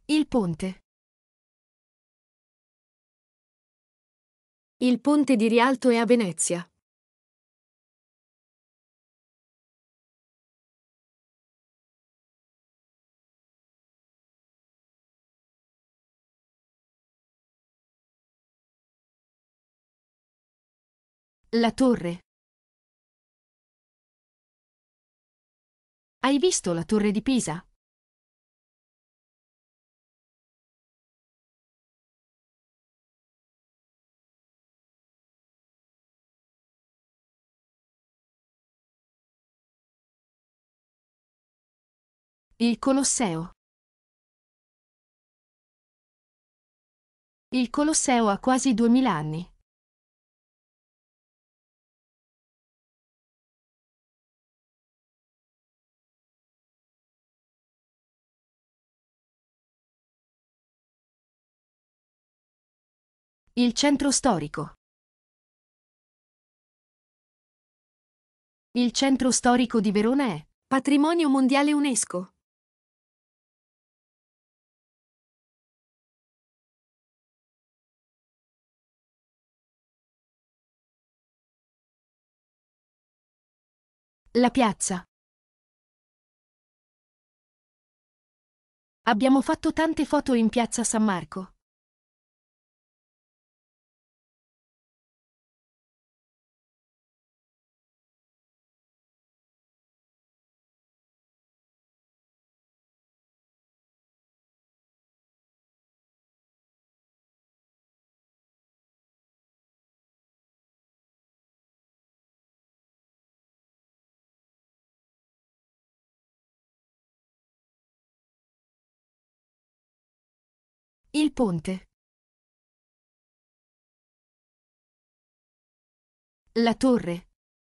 Il ponte. Il ponte di Rialto è a Venezia. La torre. Hai visto la torre di Pisa? Il Colosseo. Il Colosseo ha quasi 2000 anni. Il centro storico. Il centro storico di Verona è patrimonio mondiale UNESCO. La piazza. Abbiamo fatto tante foto in piazza San Marco. Il ponte. La torre.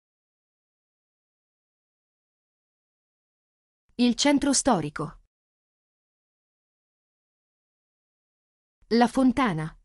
Il centro storico. La fontana.